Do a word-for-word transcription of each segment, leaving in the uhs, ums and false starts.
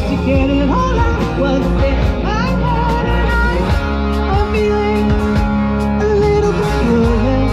to get it all out. What's in my head tonight? I'm feeling a little peculiar.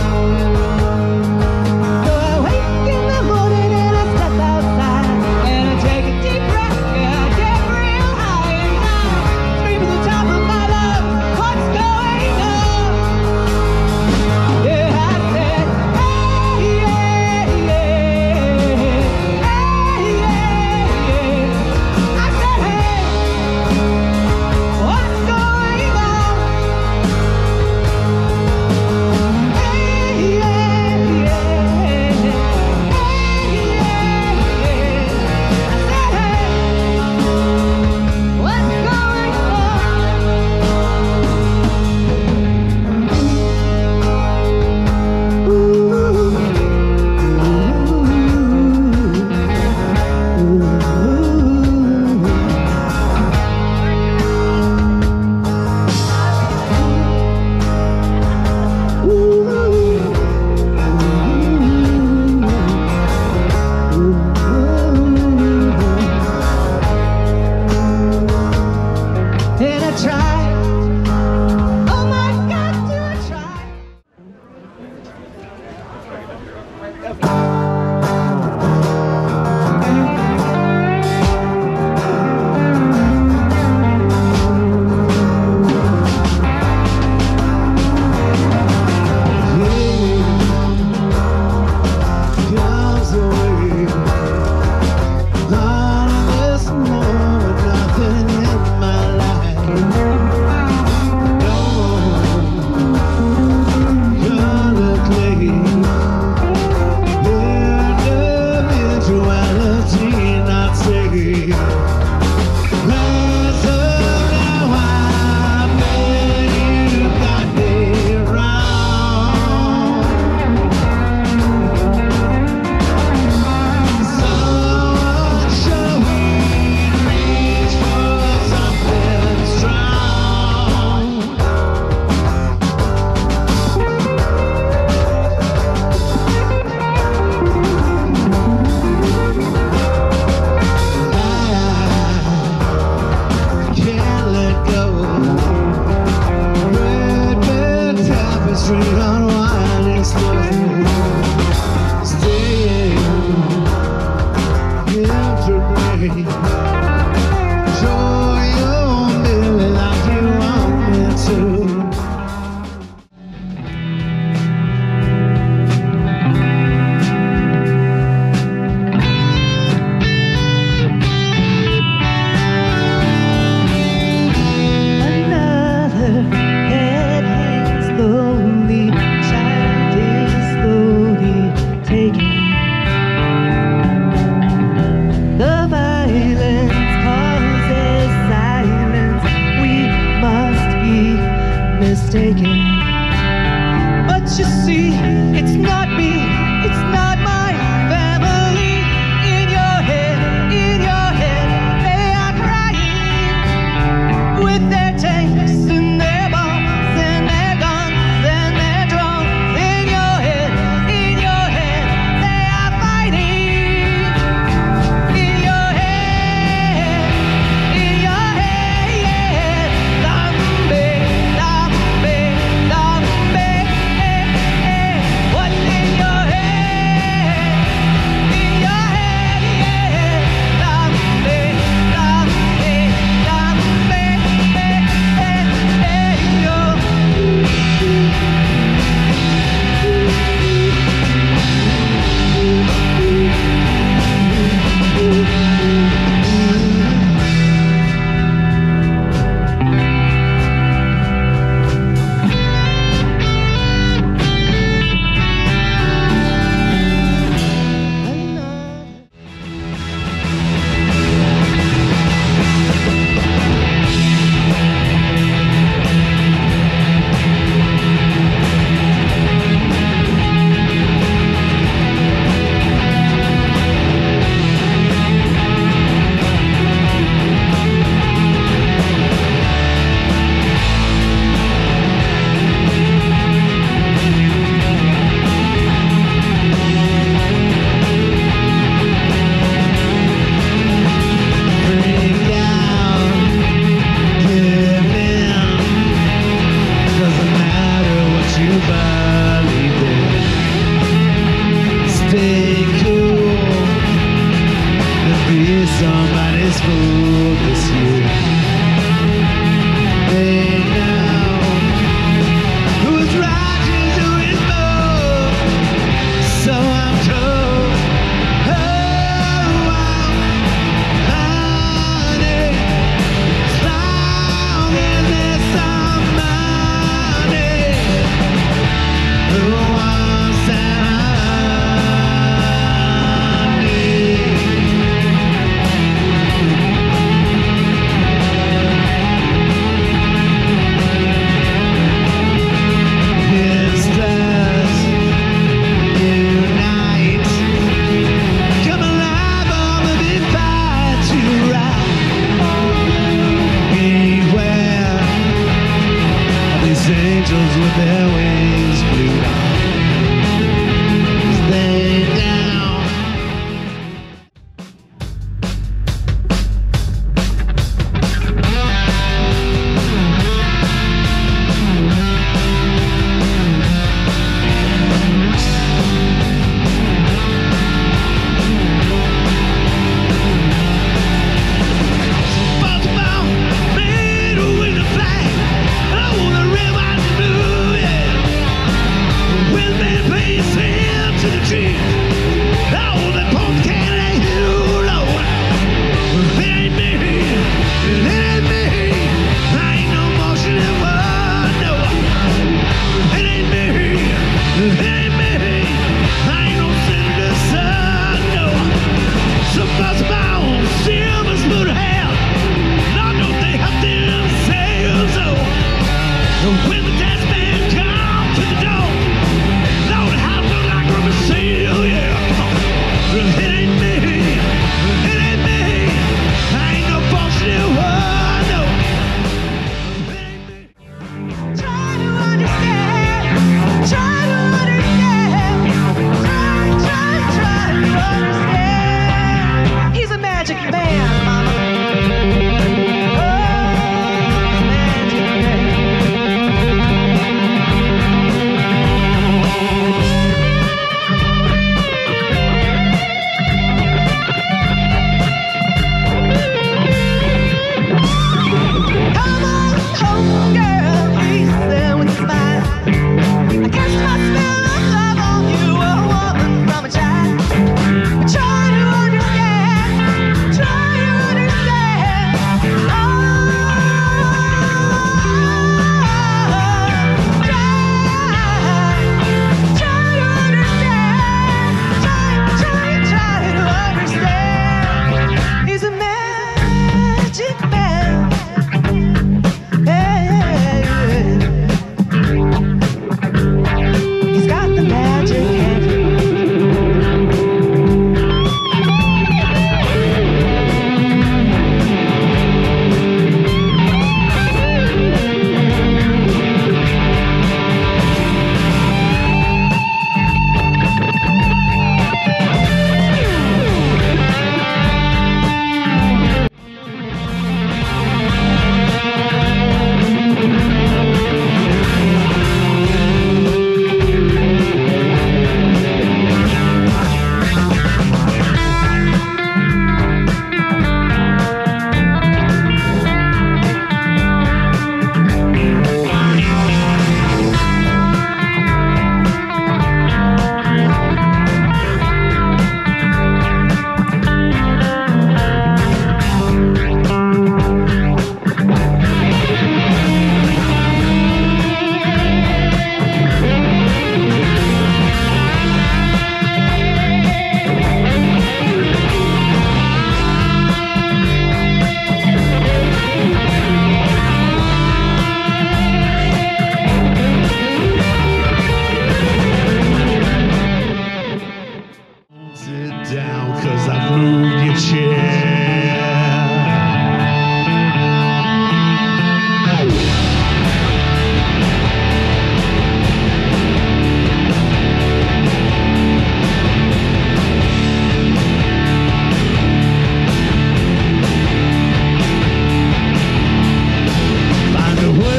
So I wake in the morning and I step outside and I take a deep breath and I get real high and I scream at the top of my lungs, what's going on? Yeah, I said, hey, yeah, yeah, hey, yeah, yeah. I said, hey. cheek. Oh, the pump can't lay you low. It ain't me, it ain't me. I ain't no motion in one, no. It ain't me, it ain't me. I ain't no senator son, no. Some bust my own silver spoon hair. Lord, don't they have themselves, oh. When the test man comes to the door, Lord, how do I gonna seal, yeah. It ain't me, it ain't me. I ain't no bullshit one, no. It ain't me. Try to understand, try to understand, try, try, try to understand. He's a magic man, mama. Oh, magic man. Come on home, girl, he said with a smile. I cast my spell of love on you, a woman from a child. Try to understand, try to understand. Oh, try, try to understand. Try, try, try to understand. He's a magic man. Hey, he's got the magic hand. Sit down, cause I've moved your chair. Find a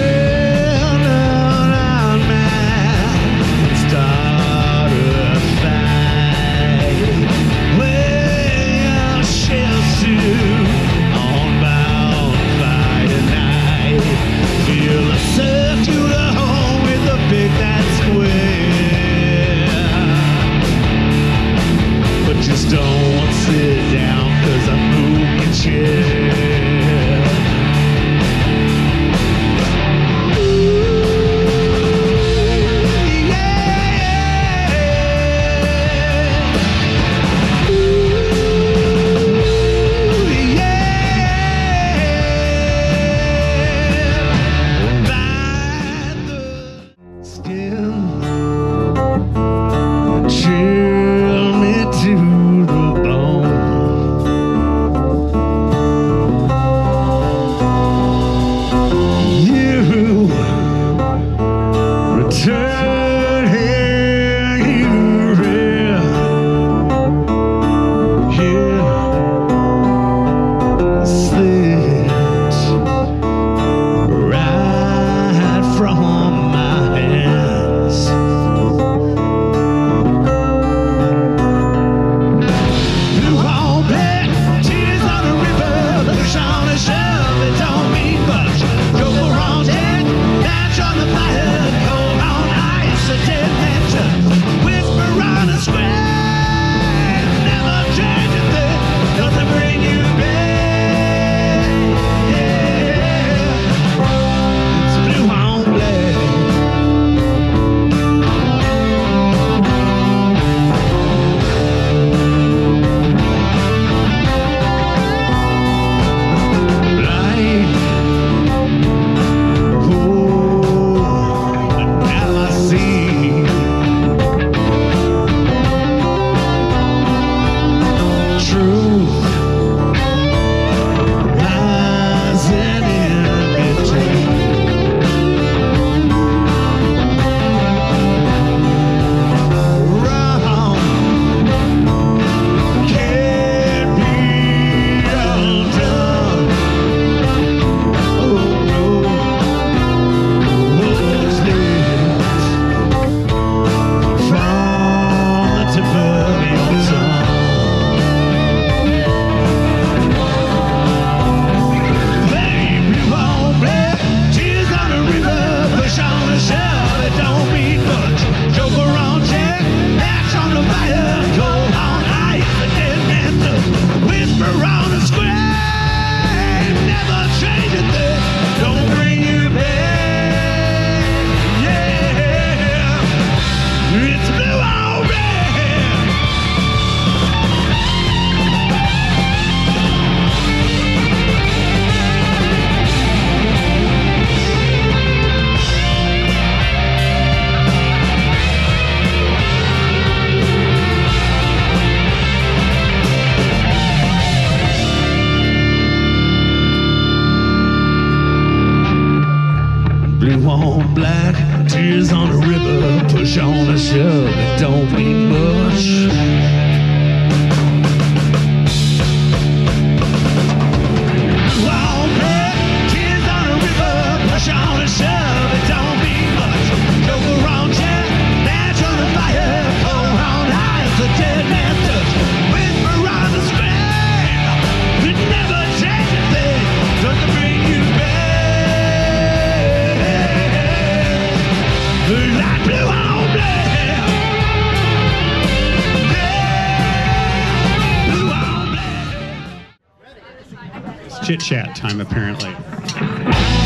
well-known man and start a fight. Well, chit chat time, apparently.